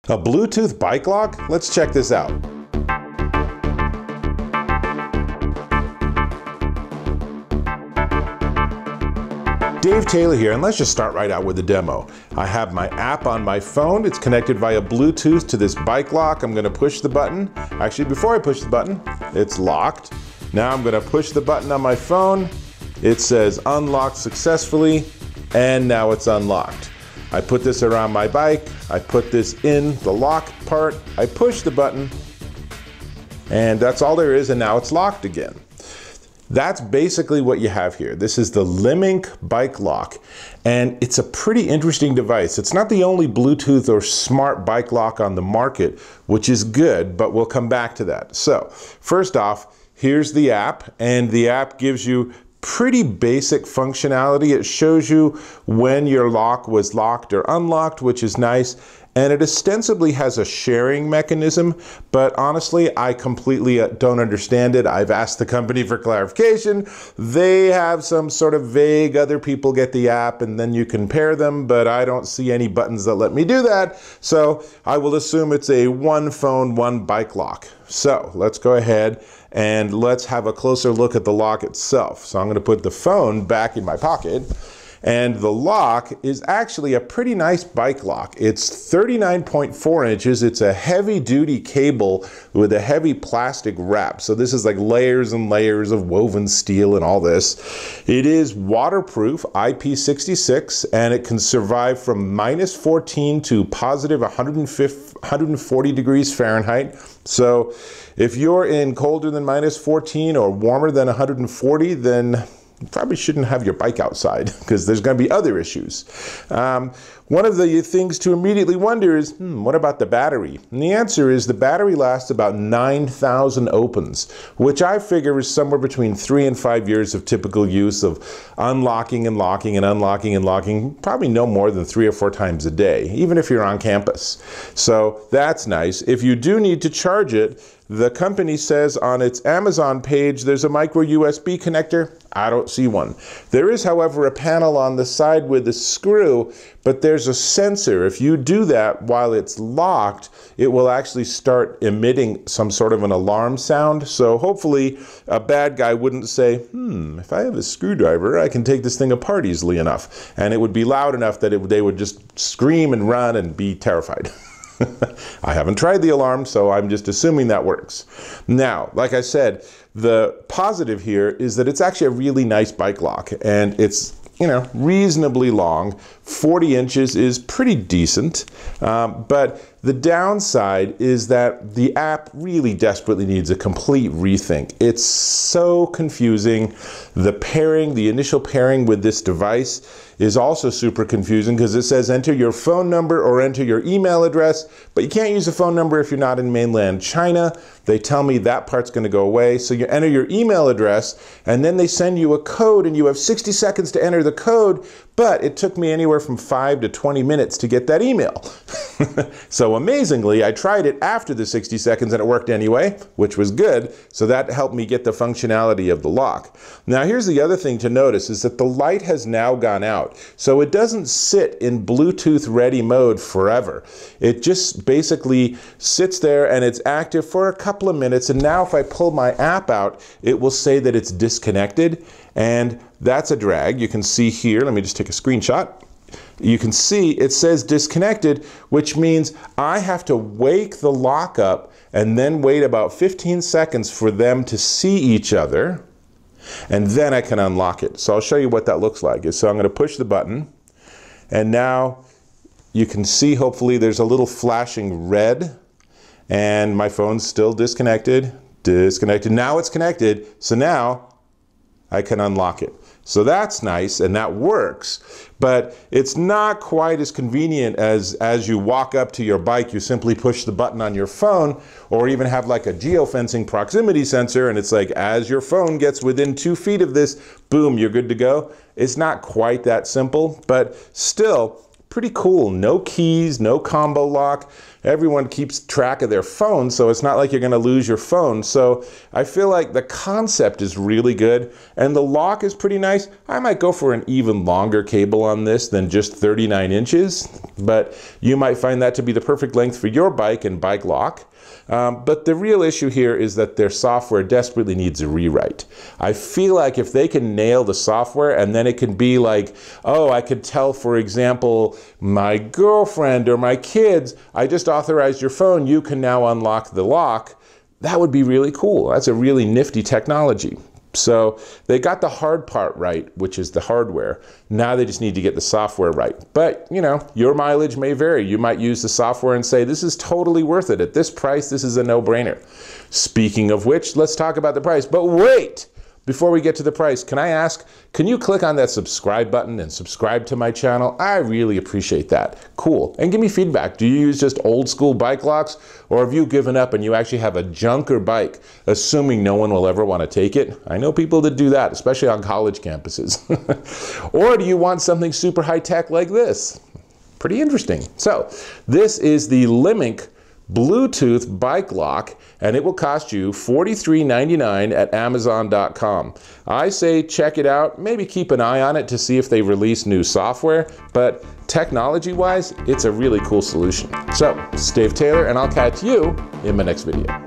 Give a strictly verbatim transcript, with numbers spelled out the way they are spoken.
A Bluetooth bike lock? Let's check this out. Dave Taylor here, and let's just start right out with the demo. I have my app on my phone. It's connected via Bluetooth to this bike lock. I'm gonna push the button. Actually, before I push the button, it's locked. Now I'm gonna push the button on my phone. It says unlocked successfully, and now it's unlocked. I put this around my bike, I put this in the lock part, I push the button, and that's all there is, and now it's locked again. That's basically what you have here. This is the LIMINK Bike Lock, and it's a pretty interesting device. It's not the only Bluetooth or smart bike lock on the market, which is good, but we'll come back to that. So, first off, here's the app, and the app gives you pretty basic functionality. It shows you when your lock was locked or unlocked, which is nice. And it ostensibly has a sharing mechanism, but honestly, I completely don't understand it. I've asked the company for clarification. They have some sort of vague, other people get the app and then you can pair them, but I don't see any buttons that let me do that. So I will assume it's a one phone, one bike lock. So let's go ahead and let's have a closer look at the lock itself. So I'm gonna put the phone back in my pocket. And the lock is actually a pretty nice bike lock. It's thirty-nine point four inches. It's a heavy duty cable with a heavy plastic wrap. So this is like layers and layers of woven steel and all this. It is waterproof, I P sixty-six, and it can survive from minus fourteen to positive one hundred forty degrees Fahrenheit. So if you're in colder than minus fourteen or warmer than one hundred forty, then you probably shouldn't have your bike outside because there's going to be other issues. Um, one of the things to immediately wonder is, hmm, what about the battery? And the answer is the battery lasts about nine thousand opens, which I figure is somewhere between three and five years of typical use of unlocking and locking and unlocking and locking, probably no more than three or four times a day, even if you're on campus. So that's nice. If you do need to charge it, the company says on its Amazon page there's a micro U S B connector. I don't see one. There is, however, a panel on the side with a screw, but there's a sensor. If you do that while it's locked, it will actually start emitting some sort of an alarm sound. So hopefully a bad guy wouldn't say, hmm, if I have a screwdriver, I can take this thing apart easily enough. And it would be loud enough that it, they would just scream and run and be terrified. I haven't tried the alarm, so I'm just assuming that works. Now, like I said, the positive here is that it's actually a really nice bike lock, and it's, you know, reasonably long. forty inches is pretty decent, um, but the downside is that the app really desperately needs a complete rethink. It's so confusing. The pairing, the initial pairing with this device is also super confusing because it says enter your phone number or enter your email address, but you can't use a phone number if you're not in mainland China. They tell me that part's going to go away. So you enter your email address and then they send you a code and you have sixty seconds to enter the code, but it took me anywhere from five to twenty minutes to get that email. So amazingly, I tried it after the sixty seconds and it worked anyway, which was good. So that helped me get the functionality of the lock. Now here's the other thing to notice is that the light has now gone out. So it doesn't sit in Bluetooth ready mode forever. It just basically sits there and it's active for a couple of minutes. And now if I pull my app out, it will say that it's disconnected. And that's a drag. You can see here, let me just take a screenshot. You can see it says disconnected, which means I have to wake the lock up and then wait about fifteen seconds for them to see each other, and then I can unlock it. So I'll show you what that looks like. So I'm going to push the button, and now you can see hopefully there's a little flashing red, and my phone's still disconnected, disconnected. Now it's connected, so now I can unlock it. So that's nice and that works, but it's not quite as convenient as as you walk up to your bike, you simply push the button on your phone, or even have like a geofencing proximity sensor and it's like as your phone gets within two feet of this, boom, you're good to go. It's not quite that simple, but still pretty cool. No keys, no combo lock. Everyone keeps track of their phone, so it's not like you're gonna lose your phone. So I feel like the concept is really good, and the lock is pretty nice. I might go for an even longer cable on this than just thirty-nine inches, but you might find that to be the perfect length for your bike and bike lock. Um, but the real issue here is that their software desperately needs a rewrite. I feel like if they can nail the software, and then it can be like, oh, I could tell, for example, my girlfriend or my kids, I just authorized your phone, you can now unlock the lock. That would be really cool. That's a really nifty technology. So they got the hard part right, which is the hardware. Now they just need to get the software right. But, you know, your mileage may vary. You might use the software and say, this is totally worth it. At this price, this is a no-brainer. Speaking of which, let's talk about the price. But wait! Before we get to the price, can I ask, can you click on that subscribe button and subscribe to my channel? I really appreciate that. Cool. And give me feedback. Do you use just old school bike locks, or have you given up and you actually have a junker bike, assuming no one will ever want to take it? I know people that do that, especially on college campuses. Or do you want something super high tech like this? Pretty interesting. So this is the LIMINK Bluetooth Bike Lock, and it will cost you forty-three ninety-nine at amazon dot com. I say check it out, maybe keep an eye on it to see if they release new software, but technology-wise, it's a really cool solution. So, it's Dave Taylor, and I'll catch you in my next video.